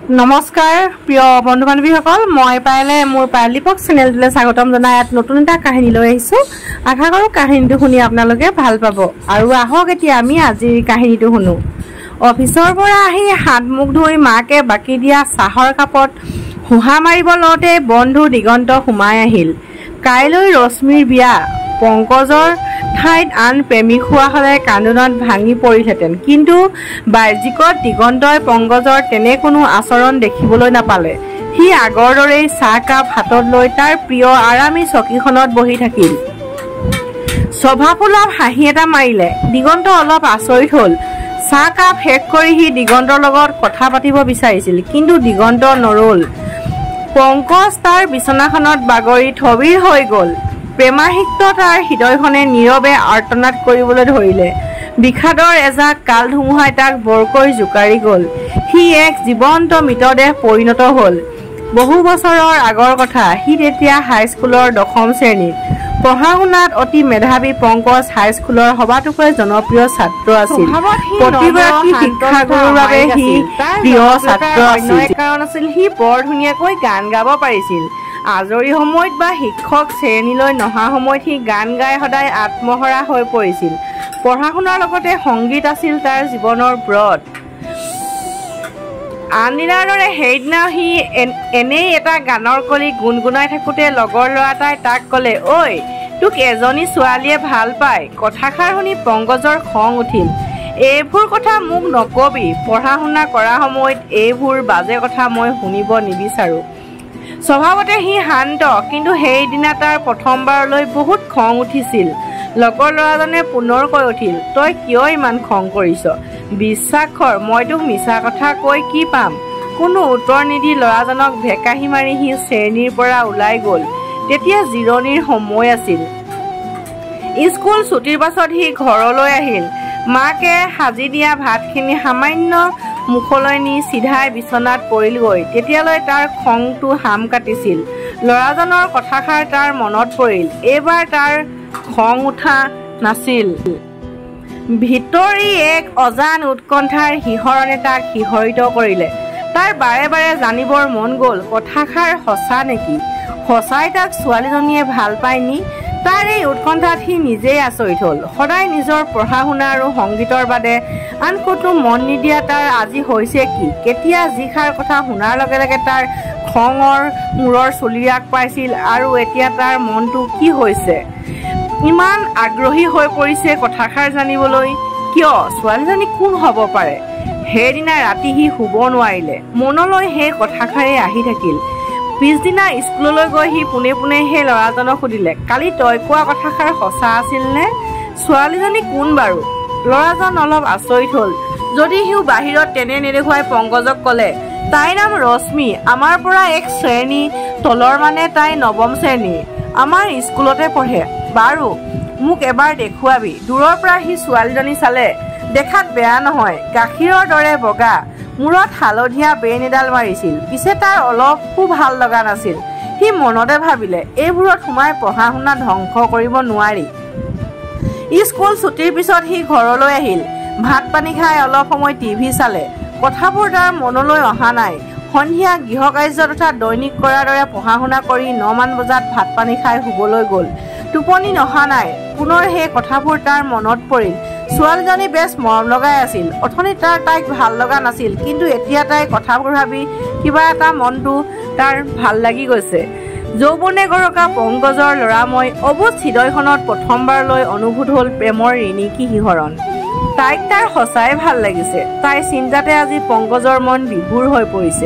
নমস্কাৰ প্ৰিয় বন্ধু বান্ধৱীসকল, মই পাইলে মোৰ পাইলিপক চেনেলটোলৈ স্বাগতম জনাই ইয়াত নতুন এটা কাহিনী লৈ আহিছোঁ। আশা কৰোঁ কাহিনীটো শুনি আপোনালোকে ভাল পাব। আৰু আহক এতিয়া আমি আজিৰ কাহিনীটো শুনো। অফিচৰ পৰা আহি হাত মুখ ধুই মাকে বাকি দিয়া চাহৰ কাপত হুহা মাৰিব লওঁতে বন্ধু দিগন্ত সোমাই আহিল। কাইলৈ ৰশ্মিৰ বিয়া। পংকজৰ ঠাইত আন প্ৰেমিক হোৱা হ'লে কান্দোনত ভাঙি পৰিলহেঁতেন, কিন্তু বাহ্যিকত দিগন্তই পংকজৰ তেনে কোনো আচৰণ দেখিবলৈ নাপালে। সি আগৰ দৰেই চাহকাপ হাতত লৈ তাৰ প্ৰিয় আৰামী চকীখনত বহি থাকিল। স্বভাৱসুলভ হাঁহি এটা মাৰিলে। দিগন্ত অলপ আচৰিত হ'ল। চাহকাপ শেষ কৰি সি দিগন্তৰ লগত কথা পাতিব বিচাৰিছিল, কিন্তু দিগন্ত নৰল। পংকজ তাৰ বিচনাখনত বাগৰি থবিৰ হৈ গ'ল। প্ৰেমাসিক্ত তাৰ হৃদয়খনে নীৰৱে আৰ্তনাদ কৰিবলৈ ধৰিলে। বিষাদৰ এজাক কাল ধুমুহাই তাক বৰকৈ জোকাৰি গ'ল। সি এক জীৱন্ত মৃতদেহ পৰিণত হ'ল। বহু বছৰৰ আগৰ কথা। সি তেতিয়া হাইস্কুলৰ 10ম শ্ৰেণীত। পঢ়া শুনাত অতি মেধাৱী পংকজ হাইস্কুলৰ সবাতোকৈ জনপ্ৰিয় ছাত্ৰ আছিল। প্ৰতিগৰাকী শিক্ষাগুৰুৰ বাবে সি প্ৰিয় ছাত্ৰ আছিল। কাৰণ আছিল সি বৰ ধুনীয়াকৈ গান গাব পাৰিছিল। আজৰি সময়ত বা শিক্ষক শ্ৰেণীলৈ নহা সময়ত সি গান গাই সদায় আত্মহৰা হৈ পৰিছিল। পঢ়া শুনাৰ লগতে সংগীত আছিল তাৰ জীৱনৰ ব্ৰত। আনদিনাৰ দৰে সেইদিনা সি এনেই এটা গানৰ কলি গুণগুণাই থাকোঁতে লগৰ ল'ৰা এটাই তাক ক'লে, ঐ তোক এজনী ছোৱালীয়ে ভাল পায়। কথাষাৰ শুনি পংকজৰ খং উঠিল। এইবোৰ কথা মোক নকবি। পঢ়া শুনা কৰা সময়ত এইবোৰ বাজে কথা মই শুনিব নিবিচাৰোঁ। স্বভাৱতে সি শান্ত, কিন্তু সেইদিনা তাৰ প্ৰথমবাৰলৈ বহুত খং উঠিছিল। লগৰ ল'ৰাজনে পুনৰ কৈ উঠিল, তই কিয় ইমান খং কৰিছ? বিশ্বাস কৰ, মই তোক মিছা কথা কৈ কি পাম? কোনো উত্তৰ নিদি ল'ৰাজনক ভেকাহি মাৰি সি শ্ৰেণীৰ পৰা ওলাই গ'ল। তেতিয়া জিৰণিৰ সময় আছিল। স্কুল ছুটিৰ পাছত সি ঘৰলৈ আহিল। মাকে সাজি দিয়া ভাতখিনি সামান্য মুখলৈ নি চিধাই বিচনাত পৰিলগৈ। তেতিয়ালৈ তাৰ খংটো হাম কাটিছিল। ল'ৰাজনৰ কথাষাৰ তাৰ মনত পৰিল। এইবাৰ তাৰ খং উঠা নাছিল। ভিতৰি এক অজান উৎকণ্ঠাৰ শিহৰণে তাক শিহৰিত কৰিলে। তাৰ বাৰে বাৰে জানিবৰ মন গ'ল, কথাষাৰ সঁচা নেকি? সঁচাই তাক ছোৱালীজনীয়ে ভাল পায় নি? তাৰ এই উৎকণ্ঠাত সি নিজেই আচৰিত হ'ল। সদায় নিজৰ পঢ়া শুনা আৰু সংগীতৰ বাদে আন ক'তো মন নিদিয়া তাৰ আজি হৈছে কি? কেতিয়া যিষাৰ কথা শুনাৰ লগে লগে তাৰ খঙৰ মূৰৰ চুলিৰাগ পাইছিল, আৰু এতিয়া তাৰ মনটো কি হৈছে? ইমান আগ্ৰহী হৈ পৰিছে কথাষাৰ জানিবলৈ। কিয়? ছোৱালীজনী কোন হ'ব পাৰে? সেইদিনা ৰাতি সি শুব নোৱাৰিলে। মনলৈ সেই কথাষাৰেই আহি থাকিল। পিছদিনা স্কুললৈ গৈ সি পোনে পোনে সেই ল'ৰাজনক সুধিলে, কালি তই কোৱা কথাষাৰ সঁচা আছিল নে? ছোৱালীজনী কোন বাৰু? ল'ৰাজন অলপ আচৰিত হ'ল। যদি সিও বাহিৰত তেনে নেদেখুৱাই পংকজক ক'লে, তাইৰ নাম ৰশ্মি, আমাৰ পৰা এক শ্ৰেণী তলৰ, মানে তাই 9ম শ্ৰেণীৰ, আমাৰ স্কুলতে পঢ়ে। বাৰু মোক এবাৰ দেখুৱাবি। দূৰৰ পৰা সি ছোৱালীজনী চালে। দেখাত বেয়া নহয়, গাখীৰৰ দৰে বগা। মূৰত হালধীয়া বেন এডাল মাৰিছিল। পিছে তাৰ অলপো ভাল লগা নাছিল। সি মনতে ভাবিলে, এইবোৰত সোমাই পঢ়া শুনা ধ্বংস কৰিব নোৱাৰি। স্কুল ছুটিৰ পিছত সি ঘৰলৈ আহিল। ভাত পানী খাই অলপ সময় টিভি চালে। কথাবোৰ তাৰ মনলৈ অহা নাই। সন্ধিয়া গৃহকাৰ্য তথা দৈনিক কৰাৰ দৰে পঢ়া শুনা কৰি 9মান বজাত ভাত পানী খাই শুবলৈ গ'ল। টোপনি নহা নাই। পুনৰ সেই কথাবোৰ তাৰ মনত পৰিল। ছোৱালীজনী বেছ মৰম লগাই আছিল। অথনি তাইক ভাল লগা নাছিল, কিন্তু এতিয়া তাইৰ কথাবোৰ ভাবি কিবা এটা মনটো তাৰ ভাল লাগি গৈছে। যৌৱনে গৰকা পংকজৰ ল'ৰাময় অবুজ হৃদয়খনত প্ৰথমবাৰলৈ অনুভূত হ'ল প্ৰেমৰ ৰিণিকী শিহৰণ। তাইক তাৰ সঁচাই ভাল লাগিছে। তাইৰ চিন্তাতে আজি পংকজৰ মন বিভোৰ হৈ পৰিছে।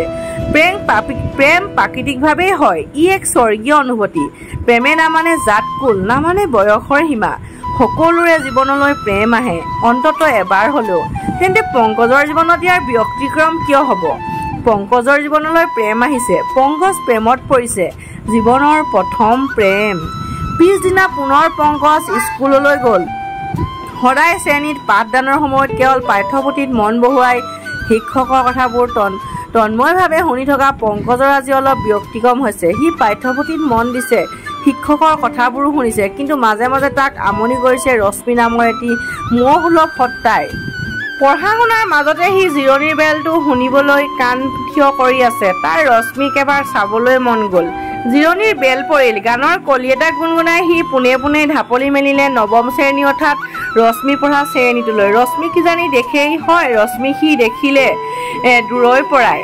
প্ৰেম প্ৰাকৃতিকভাৱেই হয়। ই এক স্বৰ্গীয় অনুভূতি। প্ৰেমে নামানে জাত কুল, নামানে বয়সৰ সীমা। সকলোৰে জীৱনলৈ প্ৰেম আহে, অন্ততঃ এবাৰ হ'লেও। তেন্তে পংকজৰ জীৱনত ইয়াৰ ব্যতিক্ৰম কিয় হ'ব? পংকজৰ জীৱনলৈ প্ৰেম আহিছে। পংকজ প্ৰেমত পৰিছে। জীৱনৰ প্ৰথম প্ৰেম। পিছদিনা পুনৰ পংকজ স্কুললৈ গ'ল। সদায় শ্ৰেণীত পাঠদানৰ সময়ত কেৱল পাঠ্যপুথিত মন বহুৱাই শিক্ষকৰ কথাবোৰ তন্ময়ভাৱে শুনি থকা পংকজৰ আজি অলপ ব্যতিক্ৰম হৈছে। সি পাঠ্যপুথিত মন দিছে, শিক্ষকৰ কথাবোৰো শুনিছে, কিন্তু মাজে মাজে তাক আমনি কৰিছে ৰশ্মি নামৰ এটি মোহসুলভ সত্তাই। পঢ়া শুনাৰ মাজতে সি জিৰণিৰ বেলটো শুনিবলৈ কাণ থিয় কৰি আছে। তাৰ ৰশ্মিক এবাৰ চাবলৈ মন গ'ল। জিৰণিৰ বেল পৰিল। গানৰ কলি এটা গুণগুণাই সি পোনে পোনে ঢাপলি মেলিলে নৱম শ্ৰেণী অৰ্থাৎ ৰশ্মি পঢ়া শ্ৰেণীটোলৈ। ৰশ্মি কিজানি দেখেই হয়। ৰশ্মি সি দেখিলে দূৰৈ পৰাই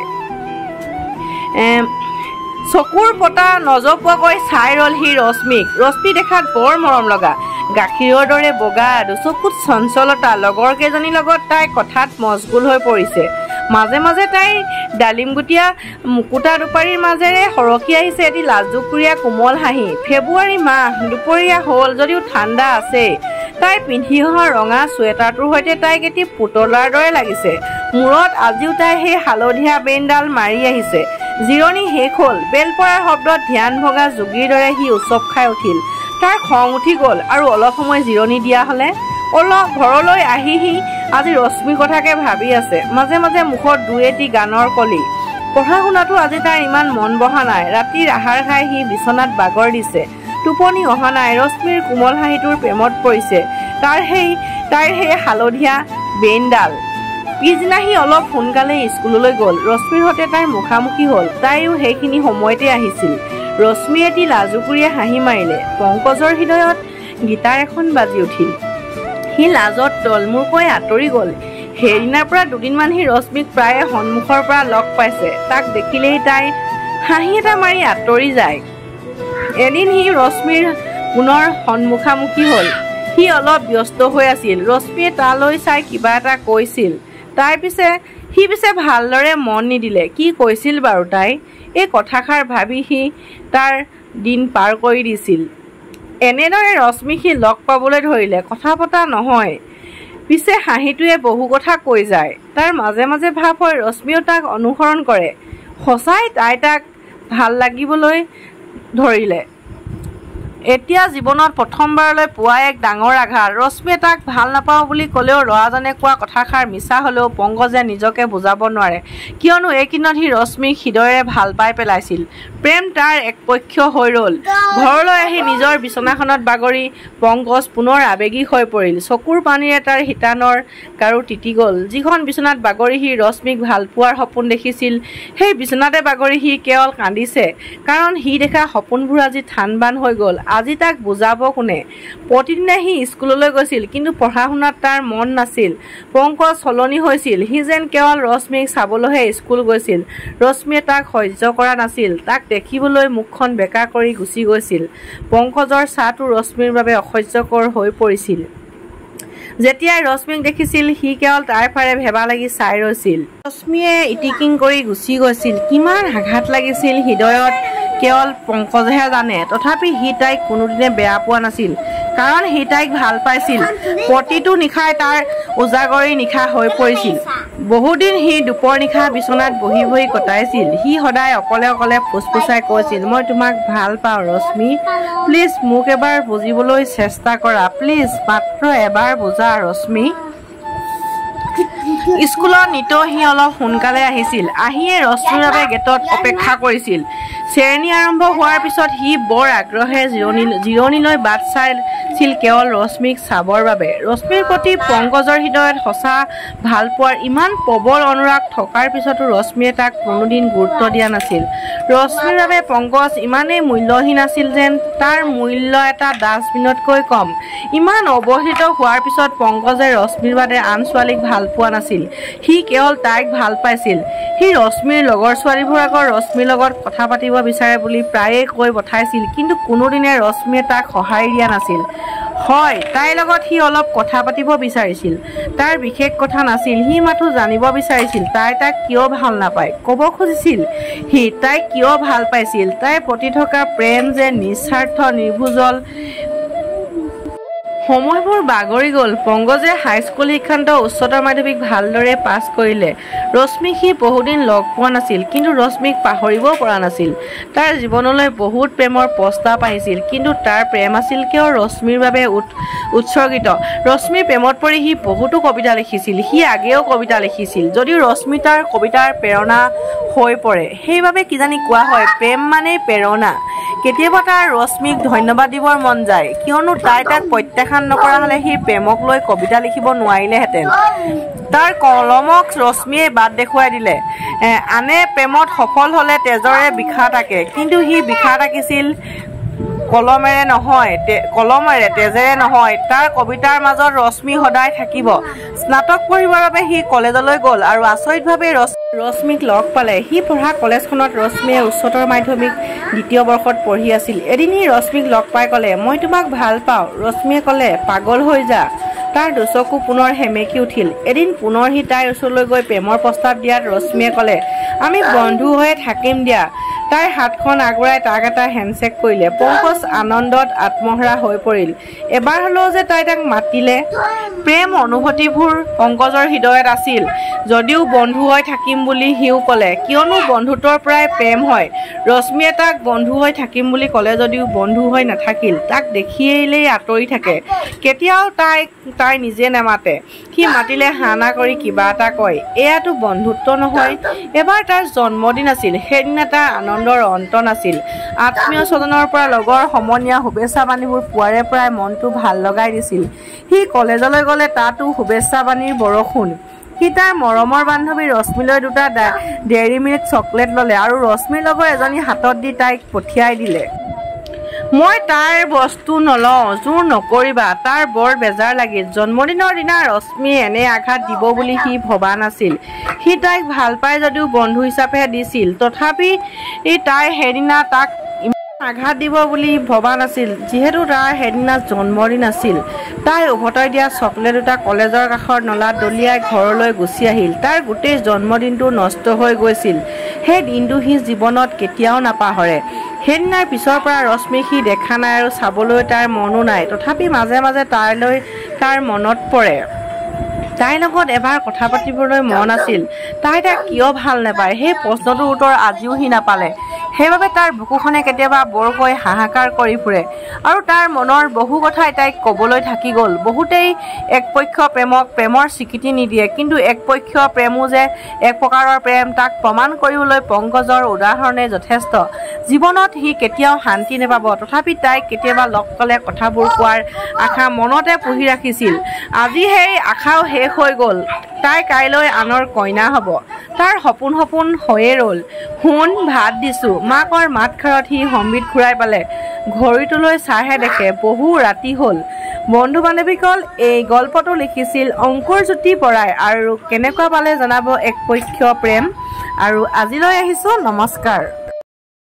চকুৰ পতা নজপোৱাকৈ চাই ৰ'ল সি ৰশ্মিক। ৰশ্মি দেখাত বৰ মৰম লগা, গাখীৰৰ দৰে বগা, দুচকুত চঞ্চলতা। লগৰ কেইজনীৰ লগত তাই কথাত মচগুল হৈ পৰিছে। মাজে মাজে তাইৰ ডালিমগুটীয়া মুকুতা দুপাৰীৰ মাজেৰে সৰকি আহিছে এটি লাজুকুৰীয়া কোমল হাঁহি। ফেব্ৰুৱাৰী মাহ, দুপৰীয়া হ'ল যদিও ঠাণ্ডা আছে। তাই পিন্ধি অহা ৰঙা চুৱেটাৰটোৰ সৈতে তাইক এটি পুতলাৰ দৰে লাগিছে। মূৰত আজিও তাই সেই হালধীয়া বেণ্ডাল মাৰি আহিছে। জিৰণি শেষ হ'ল। বেল পৰাৰ শব্দত ধ্যান ভগা যোগীৰ দৰে সি উচপ খাই উঠিল। তাৰ খং উঠি গ'ল আৰু অলপ সময় জিৰণি দিয়া হ'লে। অলপ ঘৰলৈ আহি সি আজি ৰশ্মিৰ কথাকে ভাবি আছে। মাজে মাজে মুখত দুই এটি গানৰ কলি। পঢ়া শুনাটো আজি তাৰ ইমান মন বহা নাই। ৰাতিৰ আহাৰ খাই সি বিচনাত বাগৰ দিছে। টোপনি অহা নাই। ৰশ্মিৰ কোমল হাঁহিটোৰ প্ৰেমত পৰিছে। তাইৰ সেই হালধীয়া বেণ্ডাল। পিছদিনা সি অলপ সোনকালে স্কুললৈ গ'ল। ৰশ্মিৰ সৈতে তাইৰ মুখামুখি হ'ল। তাইও সেইখিনি সময়তে আহিছিল। ৰশ্মিয়ে এটি লাজুকুৰীয়া হাঁহি মাৰিলে। পংকজৰ হৃদয়ত গীটাৰ এখন বাজি উঠিল। সি লাজত তলমূৰকৈ আঁতৰি গ'ল। সেইদিনাৰ পৰা দুদিনমান সি ৰশ্মিক প্ৰায়ে সন্মুখৰ পৰা লগ পাইছে। তাক দেখিলেই তাই হাঁহি এটা মাৰি আঁতৰি যায়। এদিন সি ৰশ্মিৰ পুনৰ সন্মুখামুখি হ'ল। সি অলপ ব্যস্ত হৈ আছিল। ৰশ্মিয়ে তালৈ চাই কিবা এটা কৈছিল। সি পিছে ভালদৰে মন নিদিলে। কি কৈছিল বাৰু তাই? এই কথাষাৰ ভাবি সি তাৰ দিন পাৰ কৰি দিছিল। এনেদৰে ৰশ্মিক সি লগ পাবলৈ ধৰিলে। কথা পতা নহয়, পিছে হাঁহিটোৱে বহু কথা কৈ যায়। তাৰ মাজে মাজে ভাৱ হয় ৰশ্মিয়েও তাক অনুসৰণ কৰে। সঁচাই তাই তাক ভাল লাগিবলৈ ধৰিলে। এতিয়া জীৱনত প্ৰথমবাৰলৈ পোৱা এক ডাঙৰ আঘাত। ৰশ্মিয়ে তাক ভাল নাপাওঁ বুলি ক'লেও ল'ৰাজনে কোৱা কথাষাৰ মিছা হ'লেও পংকজে নিজকে বুজাব নোৱাৰে। কিয়নো এইকিদিনত সি ৰশ্মিক হৃদয়েৰে ভাল পাই পেলাইছিল। প্ৰেম তাৰ একপক্ষীয় হৈ ৰ'ল। ঘৰলৈ আহি নিজৰ বিচনাখনত বাগৰি পংকজ পুনৰ আৱেগিক হৈ পৰিল। চকুৰ পানীৰে তাৰ শিতানৰ গাৰু তিতি গ'ল। যিখন বিচনাত বাগৰি সি ৰশ্মিক ভাল পোৱাৰ সপোন দেখিছিল, সেই বিচনাতে বাগৰি সি কেৱল কান্দিছে। কাৰণ সি দেখা সপোনবোৰ আজি থান-বান হৈ গ'ল। আজি তাক বুজাব কোনে? প্ৰতিদিনে সি স্কুললৈ গৈছিল, কিন্তু পঢ়া শুনাত তাৰ মন নাছিল। পংকজ সলনি হৈছিল। সি যেন কেৱল ৰশ্মিক চাবলৈহে স্কুল গৈছিল। ৰশ্মিয়ে তাক সহ্য কৰা নাছিল। তাক দেখিবলৈ মুখখন বেকা কৰি গুচি গৈছিল। পংকজৰ চাহটো ৰশ্মিৰ বাবে অসহ্যকৰ হৈ পৰিছিল। যেতিয়াই ৰশ্মিক দেখিছিল সি কেৱল তাইৰ ফালে ভেবা লাগি চাই ৰৈছিল। ৰশ্মিয়ে ইটিকিং কৰি গুচি গৈছিল। কিমান আঘাত লাগিছিল হৃদয়ত কেৱল পংকজেহে জানে। তথাপি সি তাইক কোনোদিনে বেয়া পোৱা নাছিল। কাৰণ সি তাইক ভাল পাইছিল। প্ৰতিটো নিশাই তাৰ উজাগৰি নিশা হৈ পৰিছিল। বহুদিন সি দুপৰ নিশা বিচনাত বহি বহি কটাইছিল। সি সদায় অকলে অকলে ফুচফুচাই কৈছিল, মই তোমাক ভাল পাওঁ ৰশ্মি। প্লিজ মোক এবাৰ বুজিবলৈ চেষ্টা কৰা। প্লিজ মাত্ৰ এবাৰ বুজা ৰশ্মি। স্কুলত নিতৌ সি অলপ সোনকালে আহিছিল। আহিয়ে ৰশ্মিৰ বাবে গেটত অপেক্ষা কৰিছিল। শ্ৰেণী আৰম্ভ হোৱাৰ পিছত সি বৰ আগ্ৰহেৰে জিৰণিলৈ বাট চাইছিল কেৱল ৰশ্মিক চাবৰ বাবে। ৰশ্মিৰ প্ৰতি পংকজৰ হৃদয়ত সঁচা ভালপোৱাৰ ইমান প্ৰবল অনুৰাগ থকাৰ পিছতো ৰশ্মিয়ে তাক কোনোদিন গুৰুত্ব দিয়া নাছিল। ৰশ্মিৰ বাবে পংকজ ইমানেই মূল্যহীন আছিল যেন তাৰ মূল্য এটা ডাষ্টবিনতকৈ কম। ইমান অৱহেলিত হোৱাৰ পিছত পংকজে ৰশ্মিৰ বাদে আন ছোৱালীক ভাল পোৱা নাছিল। সি কেৱল তাইক ভাল পাইছিল। সি ৰশ্মিৰ লগৰ ছোৱালীবোৰ আগৰ ৰশ্মিৰ লগত কথা পাতিব বিচাৰে বুলি প্ৰায়ে কৈ পঠাইছিল, কিন্তু কোনোদিনে ৰশ্মিয়ে তাক সঁহাৰি দিয়া নাছিল। হয়, তাইৰ লগত সি অলপ কথা পাতিব বিচাৰিছিল। তাৰ বিশেষ কথা নাছিল। সি মাথো জানিব বিচাৰিছিল তাই তাক কিয় ভাল নাপায়। ক'ব খুজিছিল সি তাইক কিয় ভাল পাইছিল। তাইৰ প্ৰতি থকা প্ৰেম যে নিস্বাৰ্থ, নিৰ্ভুজল। সময়বোৰ বাগৰি গ'ল। পংকজে হাইস্কুল শিক্ষান্ত উচ্চতৰ মাধ্যমিক ভালদৰে পাছ কৰিলে। ৰশ্মিক সি বহুদিন লগ পোৱা নাছিল, কিন্তু ৰশ্মিক পাহৰিবও পৰা নাছিল। তাৰ জীৱনলৈ বহুত প্ৰেমৰ প্ৰস্তাৱ আহিছিল, কিন্তু তাৰ প্ৰেম আছিল কেৱল ৰশ্মিৰ বাবে উৎসৰ্গিত। ৰশ্মিৰ প্ৰেমত পৰি সি বহুতো কবিতা লিখিছিল। সি আগেও কবিতা লিখিছিল, যদিও ৰশ্মি তাৰ কবিতাৰ প্ৰেৰণা হৈ পৰে। সেইবাবে কিজানি কোৱা হয় প্ৰেম মানেই প্ৰেৰণা। কেতিয়াবা তাৰ ৰশ্মিক ধন্যবাদ দিবৰ মন যায়, কিয়নো তাই তাক প্ৰত্যাখ্যান নকৰা হ'লে সি প্ৰেমক লৈ কবিতা লিখিব নোৱাৰিলেহেঁতেন। তাৰ কলমক ৰশ্মিয়ে বাট দেখুৱাই দিলে। আনে প্ৰেমত সফল হ'লে তেজৰে বিষাদ আঁকে, কিন্তু সি বিষাদ আঁকিছিল কলমেৰে তেজেৰে নহয়। তাৰ কবিতাৰ মাজত ৰশ্মি সদায় থাকিব। স্নাতক পঢ়িবৰ বাবে সি কলেজলৈ গ'ল আৰু আচৰিতভাৱে ৰশ্মিক লগ পালে। সি পঢ়া কলেজখনত ৰশ্মিয়ে উচ্চতৰ মাধ্যমিক 2য় বৰ্ষত পঢ়ি আছিল। এদিন সি ৰশ্মিক লগ পাই ক'লে, মই তোমাক ভাল পাওঁ। ৰশ্মিয়ে ক'লে, পাগল হৈ যা। তাৰ দুচকু পুনৰ সেমেকি উঠিল। এদিন পুনৰ সি তাইৰ ওচৰলৈ গৈ প্ৰেমৰ প্ৰস্তাৱ দিয়াত ৰশ্মিয়ে ক'লে, আমি বন্ধু হৈয়ে থাকিম দিয়া। তাইৰ হাতখন আগুৱাই তাক এটা হেণ্ডশ্বেক কৰিলে। পংকজ আনন্দত আত্মহাৰা হৈ পৰিল। এবাৰ হ'লেও যে তাই তাক মাতিলে। প্ৰেম অনুভূতিবোৰ পংকজৰ হৃদয়ত আছিল। যদিও বন্ধু হৈ থাকিম বুলি সিও ক'লে, কিয়নো বন্ধুত্বৰ পৰাই প্ৰেম হয়। ৰশ্মিয়ে তাক বন্ধু হৈ থাকিম বুলি ক'লে যদিও বন্ধু হৈ নাথাকিল। তাক দেখিলেই আঁতৰি থাকে। কেতিয়াও তাই নিজে নেমাতে। সি মাতিলে হানা কৰি কিবা এটা কয়। এয়াতো বন্ধুত্ব নহয়। এবাৰ তাৰ জন্মদিন আছিল। সেইদিনা তাৰ আনন্দৰ অন্ত নাছিল। আত্মীয় স্বজনৰ পৰা লগৰ সমনীয়া শুভেচ্ছা বাণীবোৰ পোৱাৰে পৰাই মনটো ভাল লগাই দিছিল। সি কলেজলৈ গ'লে তাতো শুভেচ্ছা বাণীৰ বৰষুণ। সি তাৰ মৰমৰ বান্ধৱী ৰশ্মিলৈ 2টা ডেইৰী মিল্ক চকলেট ল'লে আৰু ৰশ্মিৰ লগৰ এজনী হাতত দি তাইক পঠিয়াই দিলে। মই তাইৰ বস্তু নলওঁ, জোৰ নকৰিবা। তাৰ বৰ বেজাৰ লাগিল। জন্মদিনৰ দিনা ৰশ্মিয়ে এনে আঘাত দিব বুলি সি ভবা নাছিল। সি তাইক ভাল পাই যদিও বন্ধু হিচাপেহে দিছিল। তথাপি তাই সেইদিনা তাক আঘাত দিব বুলি ভবা নাছিল, যিহেতু তাৰ সেইদিনা জন্মদিন আছিল। তাই উভতাই দিয়া চকলেট 2টা কলেজৰ কাষৰ নলাত দলিয়াই ঘৰলৈ গুচি আহিল। তাৰ গোটেই জন্মদিনটো নষ্ট হৈ গৈছিল। সেই দিনটো সি জীৱনত কেতিয়াও নাপাহৰে। সেইদিনাৰ পিছৰ পৰা ৰশ্মিক সি দেখা নাই আৰু চাবলৈ তাৰ মনো নাই। তথাপি মাজে মাজে তাইলৈ তাৰ মনত পৰে। তাইৰ লগত এবাৰ কথা পাতিবলৈ মন আছিল। তাই তাক কিয় ভাল নাপায়, সেই প্ৰশ্নটোৰ উত্তৰ আজিও সি নাপালে। সেইবাবে তাৰ বুকুখনে কেতিয়াবা বৰকৈ হাহাকাৰ কৰি ফুৰে আৰু তাৰ মনৰ বহু কথাই তাইক ক'বলৈ থাকি গ'ল। বহুতেই একপক্ষ প্ৰেমক প্ৰেমৰ স্বীকৃতি নিদিয়ে, কিন্তু একপক্ষ প্ৰেমো যে এক প্ৰকাৰৰ প্ৰেম তাক প্ৰমাণ কৰিবলৈ পংকজৰ উদাহৰণে যথেষ্ট। জীৱনত সি কেতিয়াও শান্তি নাপাব, তথাপি তাইক কেতিয়াবা লগ পালে কথাবোৰ কোৱাৰ আশা মনতে পুহি ৰাখিছিল। আজি সেই আশাও শেষ হৈ গ'ল। তাই কাইলৈ আনৰ কইনা হ'ব। তাৰ সপোন হৈয়ে ৰ'ল। শুন, ভাত দিছোঁ। মাকৰ মাতষাৰত সি সম্বিত ঘূৰাই পালে। ঘড়ীটোলৈ চাইহে দেখে বহু ৰাতি হ'ল। বন্ধু বান্ধৱীসকল, এই গল্পটো লিখিছিল অংকুৰজ্যোতি বৰাই আৰু কেনেকুৱা পালে জনাব একপক্ষ প্ৰেম। আৰু আজিলৈ আহিছোঁ, নমস্কাৰ।